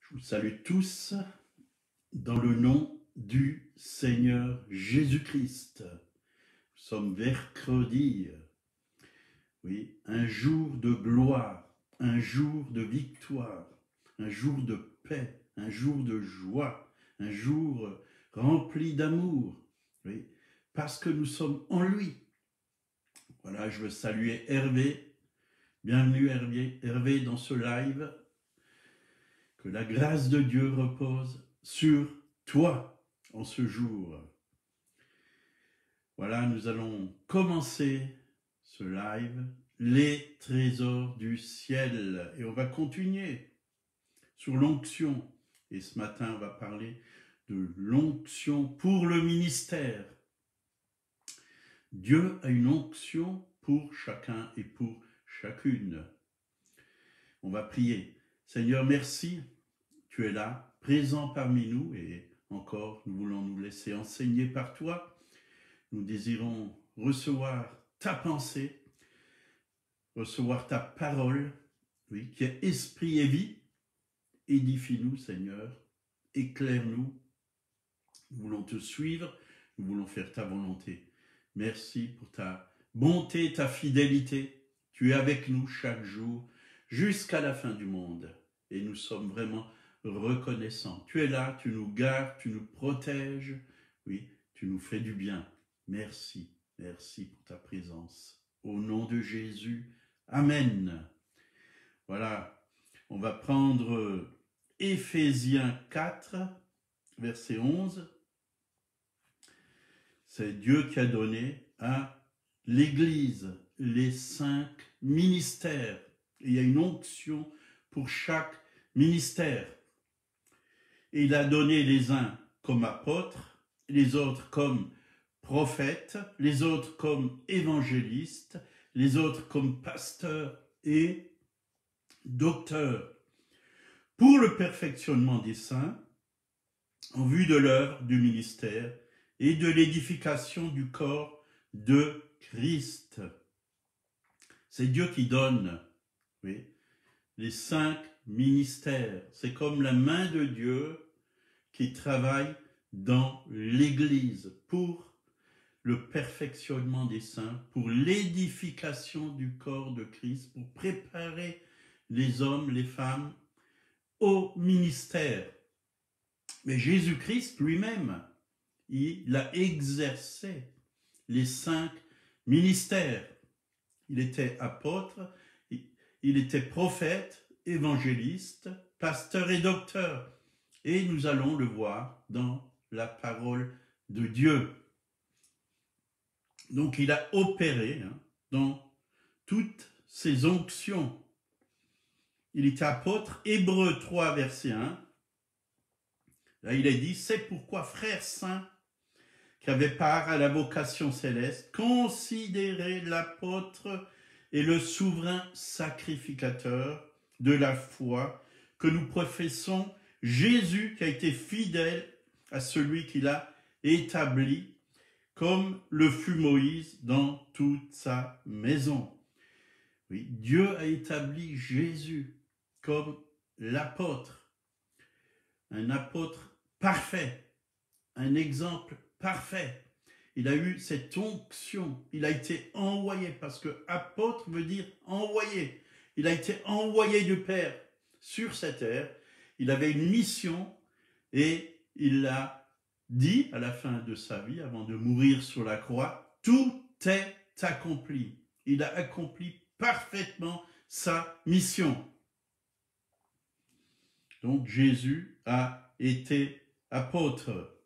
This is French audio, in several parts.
Je vous salue tous dans le nom du Seigneur Jésus-Christ. Nous sommes mercredi, oui, un jour de gloire, un jour de victoire, un jour de paix, un jour de joie, un jour rempli d'amour, oui, parce que nous sommes en lui. Voilà, je veux saluer Hervé. Bienvenue Hervé dans ce live. Que la grâce de Dieu repose sur toi en ce jour. Voilà, nous allons commencer ce live, les trésors du ciel. Et on va continuer sur l'onction. Et ce matin, on va parler de l'onction pour le ministère. Dieu a une onction pour chacun et pour chacune. On va prier. Seigneur, merci. Tu es là, présent parmi nous, et encore, nous voulons nous laisser enseigner par toi. Nous désirons recevoir ta pensée, recevoir ta parole, oui, qui est esprit et vie. Édifie-nous, Seigneur, éclaire-nous. Nous voulons te suivre, nous voulons faire ta volonté. Merci pour ta bonté, ta fidélité. Tu es avec nous chaque jour, jusqu'à la fin du monde. Et nous sommes vraiment reconnaissant. Tu es là, tu nous gardes, tu nous protèges, oui, tu nous fais du bien. Merci, merci pour ta présence. Au nom de Jésus, Amen. Voilà, on va prendre Éphésiens 4, verset 11. C'est Dieu qui a donné à l'Église les 5 ministères. Et il y a une onction pour chaque ministère. Et il a donné les uns comme apôtres, les autres comme prophètes, les autres comme évangélistes, les autres comme pasteurs et docteurs, pour le perfectionnement des saints, en vue de l'œuvre du ministère et de l'édification du corps de Christ. C'est Dieu qui donne, oui, les 5 ministères. C'est comme la main de Dieu qui travaille dans l'Église pour le perfectionnement des saints, pour l'édification du corps de Christ, pour préparer les hommes, les femmes au ministère. Mais Jésus-Christ lui-même, il a exercé les 5 ministères. Il était apôtre, il était prophète, évangéliste, pasteur et docteur. Et nous allons le voir dans la parole de Dieu. Donc il a opéré dans toutes ces onctions. Il était apôtre, Hébreux 3, verset 1. Là il a dit, c'est pourquoi, frères saints, qui avaient part à la vocation céleste, considérez l'apôtre et le souverain sacrificateur de la foi que nous professons, Jésus qui a été fidèle à celui qu'il a établi, comme le fut Moïse dans toute sa maison. Oui, Dieu a établi Jésus comme l'apôtre, un apôtre parfait, un exemple parfait. Il a eu cette onction, il a été envoyé, parce que apôtre veut dire envoyé. Il a été envoyé du Père sur cette terre. Il avait une mission et il l'a dit à la fin de sa vie, avant de mourir sur la croix, tout est accompli. Il a accompli parfaitement sa mission. Donc Jésus a été apôtre.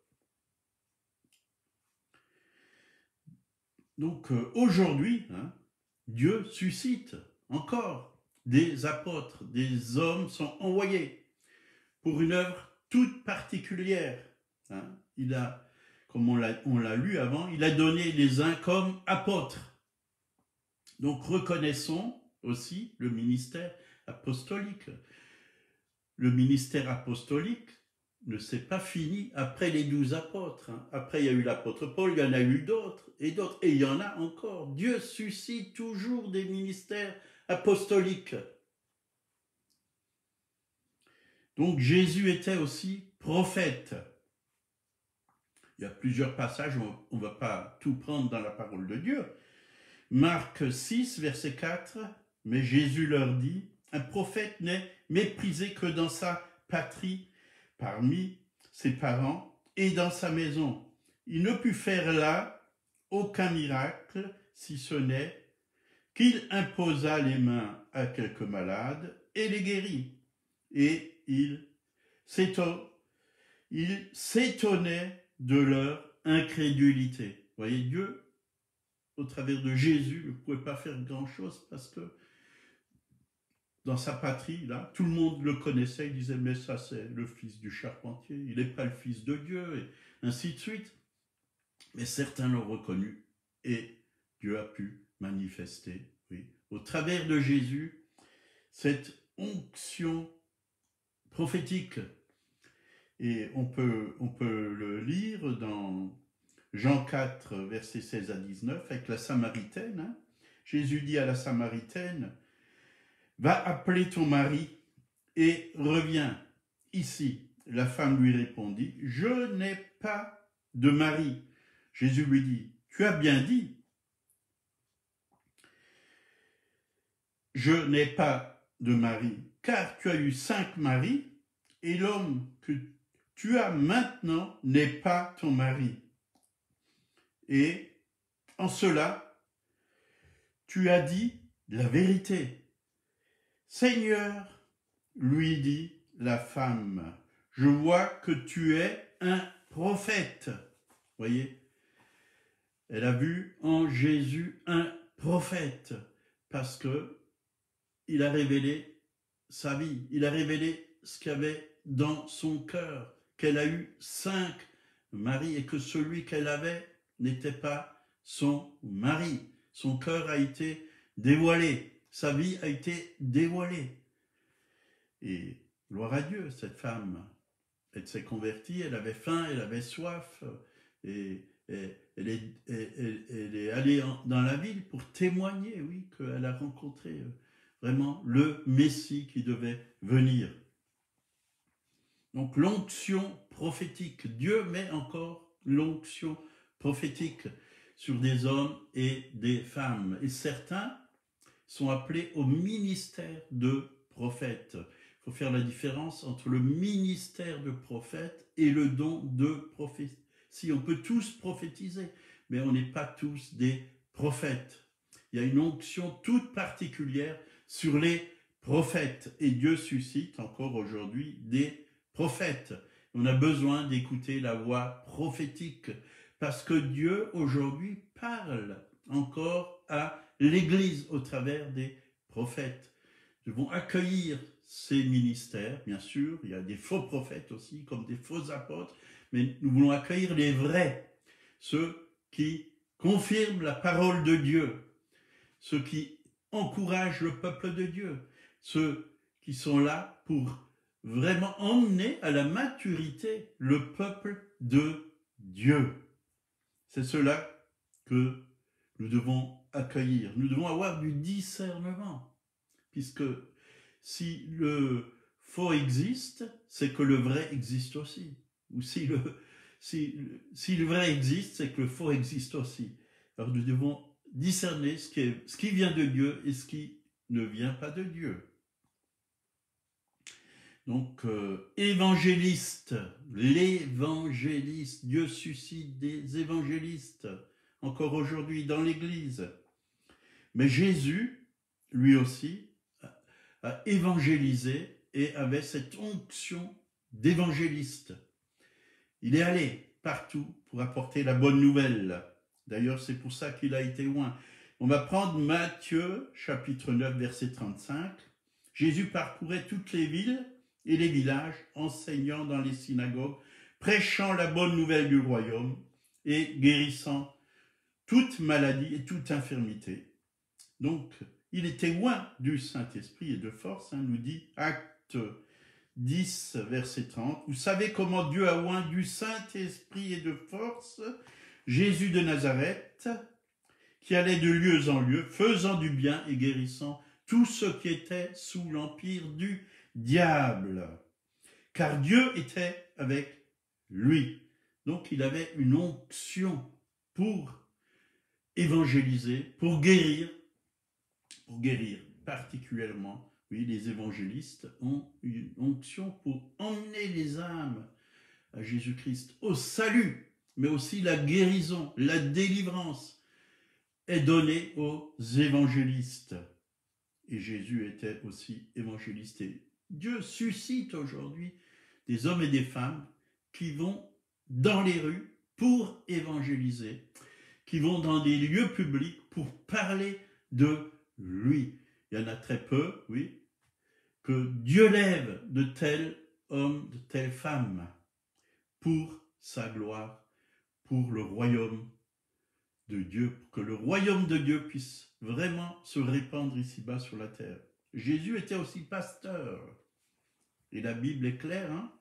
Donc aujourd'hui, Dieu suscite encore des apôtres, des hommes sont envoyés pour une œuvre toute particulière. Il a, comme on l'a lu avant, il a donné les uns comme apôtres. Donc reconnaissons aussi le ministère apostolique. Le ministère apostolique ne s'est pas fini après les 12 apôtres. Après, il y a eu l'apôtre Paul, il y en a eu d'autres, et il y en a encore. Dieu suscite toujours des ministères apostoliques. Donc Jésus était aussi prophète. Il y a plusieurs passages, on ne va pas tout prendre dans la parole de Dieu. Marc 6, verset 4, « Mais Jésus leur dit, un prophète n'est méprisé que dans sa patrie, parmi ses parents et dans sa maison. Il ne put faire là aucun miracle, si ce n'est qu'il imposa les mains à quelques malades et les guérit. Et il s'étonnait de leur incrédulité. » Vous voyez, Dieu, au travers de Jésus, ne pouvait pas faire grand-chose parce que dans sa patrie, là, tout le monde le connaissait. Il disait, mais ça, c'est le fils du charpentier. Il n'est pas le fils de Dieu, et ainsi de suite. Mais certains l'ont reconnu et Dieu a pu manifester, oui, au travers de Jésus, cette onction prophétique. Et on peut le lire dans Jean 4, versets 16 à 19, avec la Samaritaine. Hein. Jésus dit à la Samaritaine, « Va appeler ton mari et reviens ici. » La femme lui répondit, « Je n'ai pas de mari. » Jésus lui dit, « Tu as bien dit, je n'ai pas de mari, car tu as eu 5 maris, et l'homme que tu as maintenant n'est pas ton mari. Et en cela, tu as dit la vérité. » Seigneur, lui dit la femme, « Je vois que tu es un prophète. » Voyez, elle a vu en Jésus un prophète parce que il a révélé sa vie, il a révélé ce qu'il y avait dans son cœur, qu'elle a eu 5 maris et que celui qu'elle avait n'était pas son mari. Son cœur a été dévoilé, sa vie a été dévoilée. Et gloire à Dieu, cette femme, elle s'est convertie, elle avait faim, elle avait soif, et elle est allée dans la ville pour témoigner, oui, qu'elle a rencontré vraiment le Messie qui devait venir. Donc l'onction prophétique, Dieu met encore l'onction prophétique sur des hommes et des femmes. Et certains sont appelés au ministère de prophète. Il faut faire la différence entre le ministère de prophète et le don de prophétie. Si on peut tous prophétiser, mais on n'est pas tous des prophètes. Il y a une onction toute particulière sur les prophètes. Et Dieu suscite encore aujourd'hui des prophètes. On a besoin d'écouter la voix prophétique parce que Dieu aujourd'hui parle encore à l'Église au travers des prophètes. Nous devons accueillir ces ministères, bien sûr. Il y a des faux prophètes aussi, comme des faux apôtres. Mais nous voulons accueillir les vrais, ceux qui confirment la parole de Dieu, ceux qui encouragent le peuple de Dieu, ceux qui sont là pour vraiment emmener à la maturité le peuple de Dieu. C'est cela que nous devons accueillir. Nous devons avoir du discernement, puisque si le faux existe, c'est que le vrai existe aussi. Ou si le vrai existe, c'est que le faux existe aussi. Alors nous devons discerner ce qui vient de Dieu et ce qui ne vient pas de Dieu. Donc, évangéliste, l'évangéliste, Dieu suscite des évangélistes, encore aujourd'hui dans l'Église. Mais Jésus, lui aussi, a évangélisé et avait cette onction d'évangéliste. Il est allé partout pour apporter la bonne nouvelle. D'ailleurs, c'est pour ça qu'il a été oint. On va prendre Matthieu, chapitre 9, verset 35. Jésus parcourait toutes les villes et les villages, enseignant dans les synagogues, prêchant la bonne nouvelle du royaume et guérissant toute maladie et toute infirmité. Donc, il était oint du Saint-Esprit et de force, nous dit Acte 10, verset 30. Vous savez comment Dieu a oint du Saint-Esprit et de force Jésus de Nazareth, qui allait de lieu en lieu, faisant du bien et guérissant tous ceux qui étaient sous l'empire du diable, car Dieu était avec lui. Donc il avait une onction pour évangéliser, pour guérir particulièrement. Oui, les évangélistes ont une onction pour emmener les âmes à Jésus-Christ, au salut, mais aussi la guérison, la délivrance est donnée aux évangélistes. Et Jésus était aussi évangéliste. Et Dieu suscite aujourd'hui des hommes et des femmes qui vont dans les rues pour évangéliser, qui vont dans des lieux publics pour parler de lui. Il y en a très peu, oui, que Dieu lève de tels hommes, de telles femmes pour sa gloire, pour le royaume de Dieu, pour que le royaume de Dieu puisse vraiment se répandre ici-bas sur la terre. Jésus était aussi pasteur. Et la Bible est claire, hein?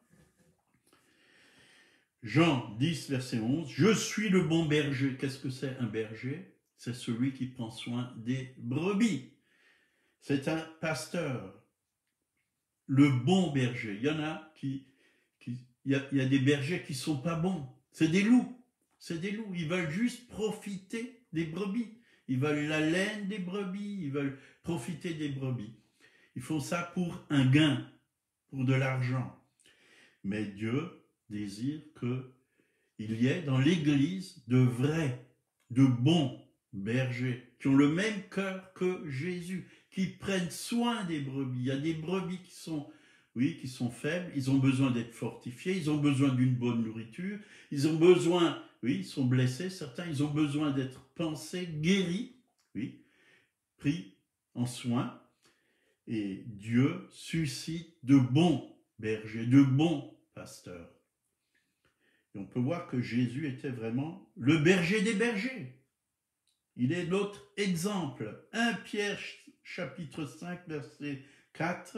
Jean 10, verset 11, « Je suis le bon berger ». Qu'est-ce que c'est un berger? C'est celui qui prend soin des brebis. C'est un pasteur. Le bon berger. Il y en a il y a des bergers qui ne sont pas bons. C'est des loups. C'est des loups. Ils veulent juste profiter des brebis. Ils veulent la laine des brebis. Ils veulent profiter des brebis. Ils font ça pour un gain, pour de l'argent. Mais Dieu désire qu'il y ait dans l'Église de vrais, de bons bergers qui ont le même cœur que Jésus, qui prennent soin des brebis. Il y a des brebis qui sont faibles, ils ont besoin d'être fortifiés, ils ont besoin d'une bonne nourriture, ils ont besoin, ils sont blessés, certains, ils ont besoin d'être pansés, guéris, pris en soin. Et Dieu suscite de bons bergers, de bons pasteurs. Et on peut voir que Jésus était vraiment le berger des bergers. Il est notre exemple. 1 Pierre chapitre 5, verset 4.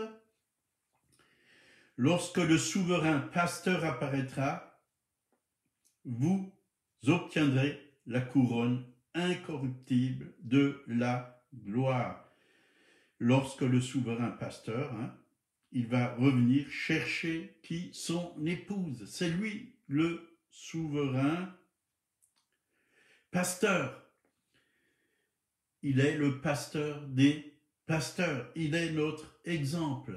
Lorsque le souverain pasteur apparaîtra, vous obtiendrez la couronne incorruptible de la gloire. Lorsque le souverain pasteur, il va revenir chercher qui? Son épouse. C'est lui le souverain pasteur. Il est le pasteur des pasteurs. Il est notre exemple.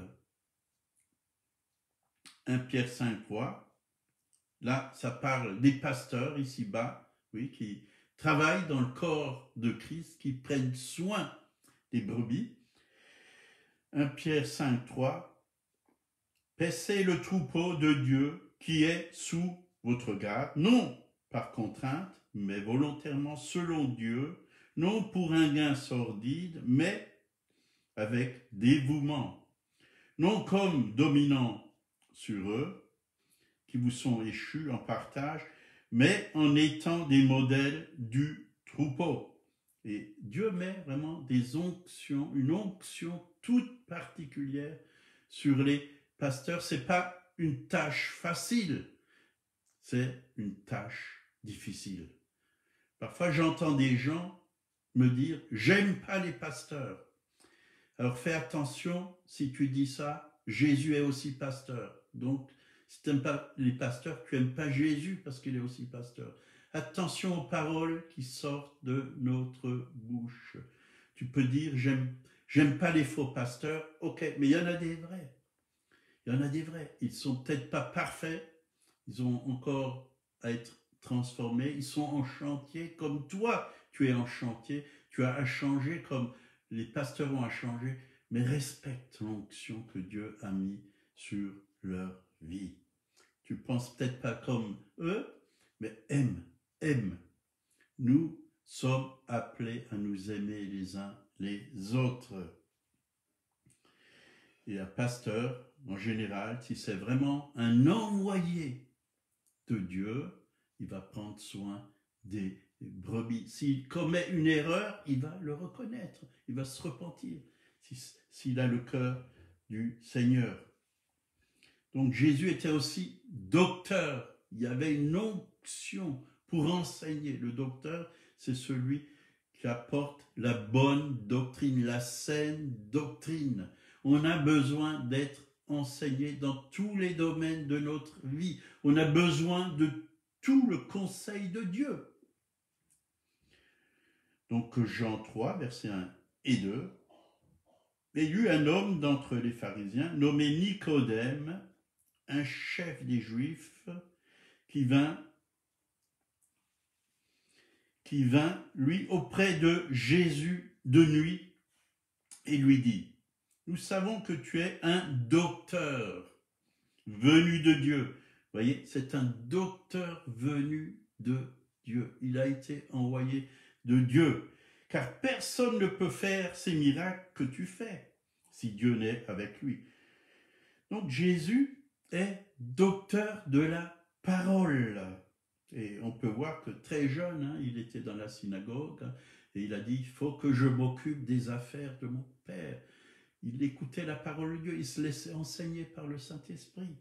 1 Pierre 5, 3. Là, ça parle des pasteurs ici-bas, qui travaillent dans le corps de Christ, qui prennent soin des brebis. 1 Pierre 5, 3. Paissez le troupeau de Dieu qui est sous votre garde, non par contrainte, mais volontairement selon Dieu, non pour un gain sordide, mais avec dévouement, non comme dominant sur eux, qui vous sont échus en partage, mais en étant des modèles du troupeau. Et Dieu met vraiment des onctions, une onction toute particulière sur les pasteurs. Ce n'est pas une tâche facile, c'est une tâche difficile. Parfois, j'entends des gens me dire « j'aime pas les pasteurs ». Alors, fais attention, si tu dis ça, Jésus est aussi pasteur. Donc, si tu n'aimes pas les pasteurs, tu n'aimes pas Jésus parce qu'il est aussi pasteur. Attention aux paroles qui sortent de notre bouche. Tu peux dire « j'aime pas les faux pasteurs ». Ok, mais il y en a des vrais. Il y en a des vrais. Ils ne sont peut-être pas parfaits. Ils ont encore à être transformés. Ils sont en chantier comme toi, tu es en chantier. Tu as à changer comme les pasteurs ont à changer. Mais respecte l'onction que Dieu a mis sur leur vie. Tu ne penses peut-être pas comme eux, mais aime. Nous sommes appelés à nous aimer les uns les autres. Et un pasteur, en général, si c'est vraiment un envoyé de Dieu, il va prendre soin des brebis. S'il commet une erreur, il va le reconnaître, il va se repentir, s'il a le cœur du Seigneur. Donc Jésus était aussi docteur. Il y avait une onction pour enseigner. Le docteur, c'est celui qui apporte la bonne doctrine, la saine doctrine. On a besoin d'être enseigner dans tous les domaines de notre vie. On a besoin de tout le conseil de Dieu. Donc Jean 3, versets 1 et 2. Il y eut un homme d'entre les pharisiens, nommé Nicodème, un chef des Juifs, qui vint, lui, auprès de Jésus de nuit, et lui dit, « Nous savons que tu es un docteur venu de Dieu. » Vous voyez, c'est un docteur venu de Dieu. Il a été envoyé de Dieu. Car personne ne peut faire ces miracles que tu fais, si Dieu n'est avec lui. Donc Jésus est docteur de la parole. Et on peut voir que très jeune, il était dans la synagogue, et il a dit, il faut que je m'occupe des affaires de mon Père. Il écoutait la parole de Dieu, il se laissait enseigner par le Saint-Esprit.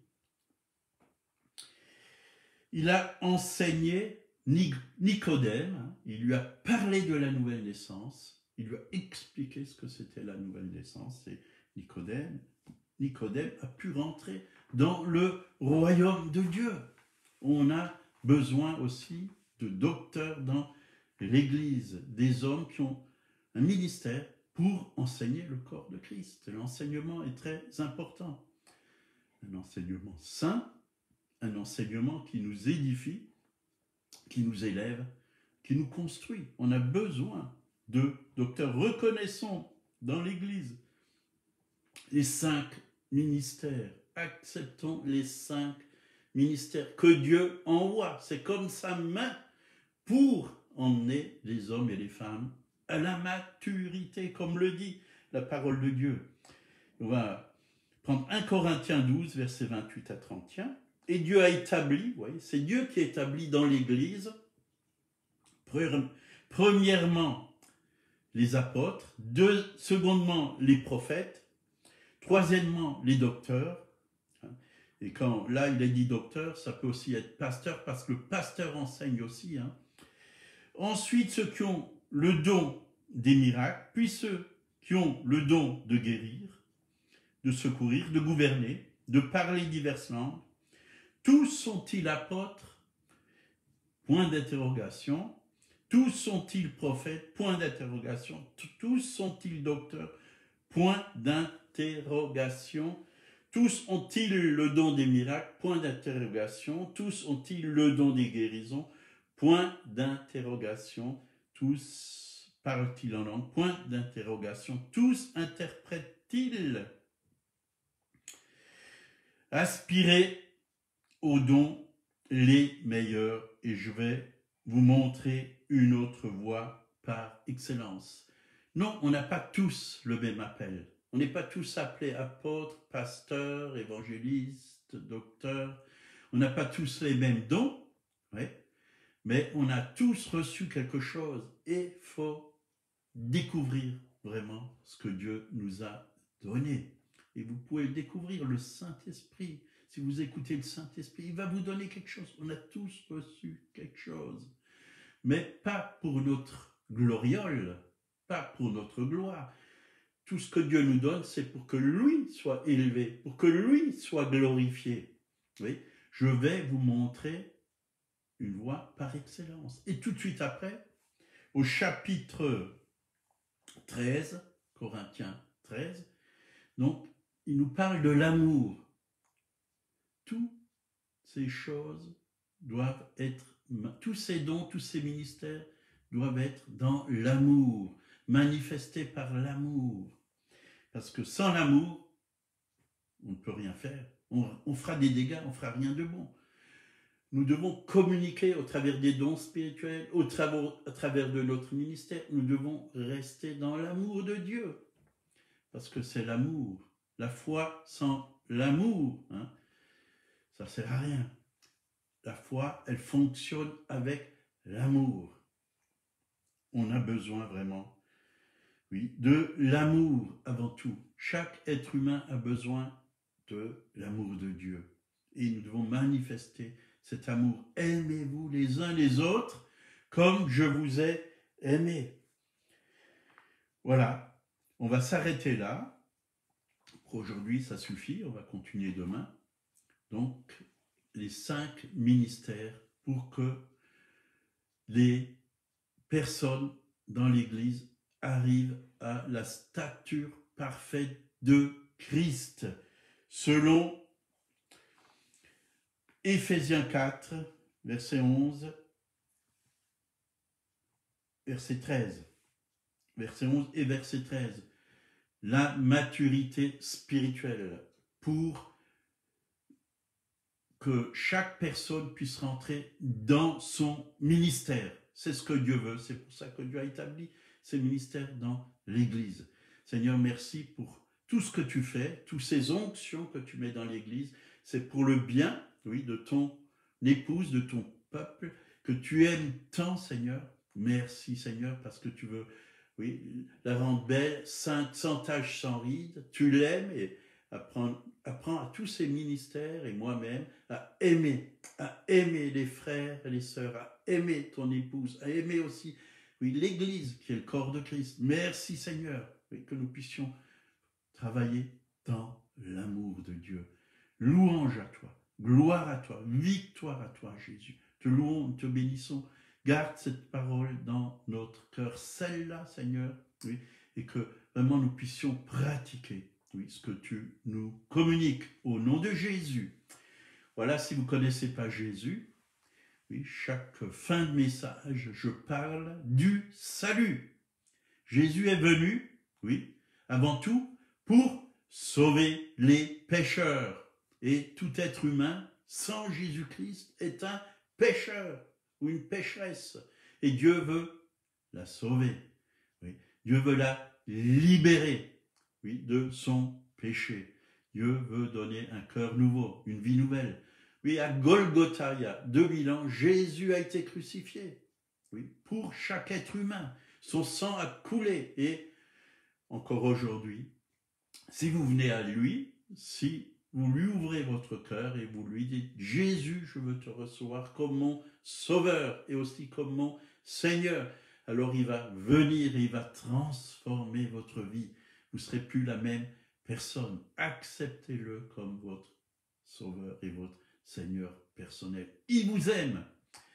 Il a enseigné Nicodème, il lui a parlé de la nouvelle naissance, il lui a expliqué ce que c'était la nouvelle naissance, et Nicodème a pu rentrer dans le royaume de Dieu. On a besoin aussi de docteurs dans l'Église, des hommes qui ont un ministère pour enseigner le corps de Christ. L'enseignement est très important. Un enseignement saint, un enseignement qui nous édifie, qui nous élève, qui nous construit. On a besoin de docteurs. Reconnaissons dans l'Église les 5 ministères. Acceptons les 5 ministères que Dieu envoie. C'est comme sa main pour emmener les hommes et les femmes à la maturité, comme le dit la parole de Dieu. On va prendre 1 Corinthiens 12, versets 28 à 31. Et Dieu a établi, vous voyez, c'est Dieu qui établit dans l'Église, premièrement, les apôtres, secondement, les prophètes, troisièmement, les docteurs. Et quand là, il a dit docteur, ça peut aussi être pasteur, parce que le pasteur enseigne aussi. Ensuite, ceux qui ont le don des miracles, puis ceux qui ont le don de guérir, de secourir, de gouverner, de parler diverses langues. Tous sont-ils apôtres? Point d'interrogation. Tous sont-ils prophètes? Point d'interrogation. Tous sont-ils docteurs? Point d'interrogation. Tous ont-ils le don des miracles? Point d'interrogation. Tous ont-ils le don des guérisons? Point d'interrogation. Tous parlent-ils en langue? Point d'interrogation. Tous interprètent-ils? Aspirez aux dons les meilleurs, et je vais vous montrer une autre voie par excellence. Non, on n'a pas tous le même appel. On n'est pas tous appelés apôtres, pasteurs, évangélistes, docteurs. On n'a pas tous les mêmes dons, ouais, mais on a tous reçu quelque chose et il faut découvrir vraiment ce que Dieu nous a donné. Et vous pouvez découvrir le Saint-Esprit. Si vous écoutez le Saint-Esprit, il va vous donner quelque chose. On a tous reçu quelque chose. Mais pas pour notre gloriole, pas pour notre gloire. Tout ce que Dieu nous donne, c'est pour que lui soit élevé, pour que lui soit glorifié. Oui, je vais vous montrer une voie par excellence. Et tout de suite après, au chapitre 13, Corinthiens 13, donc, il nous parle de l'amour. Toutes ces choses doivent être, tous ces dons, tous ces ministères doivent être dans l'amour, manifestés par l'amour. Parce que sans l'amour, on ne peut rien faire. On fera des dégâts, on ne fera rien de bon. Nous devons communiquer au travers des dons spirituels, à travers de notre ministère. Nous devons rester dans l'amour de Dieu. Parce que c'est l'amour. La foi sans l'amour, ça ne sert à rien. La foi, elle fonctionne avec l'amour. On a besoin vraiment, oui, de l'amour avant tout. Chaque être humain a besoin de l'amour de Dieu. Et nous devons manifester cet amour. Aimez-vous les uns les autres comme je vous ai aimé. Voilà, on va s'arrêter là. pour aujourd'hui, ça suffit, on va continuer demain. Donc, les 5 ministères pour que les personnes dans l'Église arrivent à la stature parfaite de Christ, selon Éphésiens 4, verset 11, verset 13. Verset 11 et verset 13. La maturité spirituelle pour que chaque personne puisse rentrer dans son ministère. C'est ce que Dieu veut. C'est pour ça que Dieu a établi ces ministères dans l'Église. Seigneur, merci pour tout ce que tu fais, toutes ces onctions que tu mets dans l'Église. C'est pour le bien, oui, de ton épouse, de ton peuple, que tu aimes tant, Seigneur. Merci, Seigneur, parce que tu veux, oui, la rendre belle, sainte, sans tache, sans ride. Tu l'aimes et apprends à tous ces ministères et moi-même à aimer les frères et les sœurs, à aimer ton épouse, à aimer aussi, oui, l'Église qui est le corps de Christ. Merci, Seigneur, oui, que nous puissions travailler dans l'amour de Dieu. Louange à toi, gloire à toi, victoire à toi, Jésus. Te louons, te bénissons. Garde cette parole dans notre cœur, celle-là, Seigneur, oui, et que vraiment nous puissions pratiquer, oui, ce que tu nous communiques au nom de Jésus. Voilà, si vous ne connaissez pas Jésus, oui, chaque fin de message, je parle du salut. Jésus est venu, oui, avant tout, pour sauver les pécheurs. Et tout être humain, sans Jésus-Christ, est un pécheur ou une pécheresse. Et Dieu veut la sauver. Oui. Dieu veut la libérer, oui, de son péché. Dieu veut donner un cœur nouveau, une vie nouvelle. Oui, à Golgotha, il y a 2000 ans, Jésus a été crucifié. Oui, pour chaque être humain. Son sang a coulé. Et encore aujourd'hui, si vous venez à lui, si vous lui ouvrez votre cœur et vous lui dites « Jésus, je veux te recevoir comme mon sauveur et aussi comme mon Seigneur », alors il va venir et il va transformer votre vie. Vous ne serez plus la même personne. Acceptez-le comme votre sauveur et votre Seigneur personnel. Il vous aime.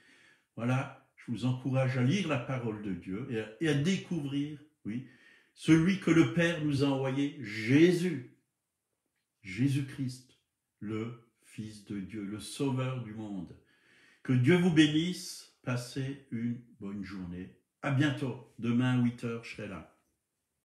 Voilà, je vous encourage à lire la parole de Dieu et à découvrir, oui, celui que le Père nous a envoyé, Jésus. Jésus-Christ, le Fils de Dieu, le Sauveur du monde. Que Dieu vous bénisse. Passez une bonne journée. À bientôt. Demain à 8h, je serai là.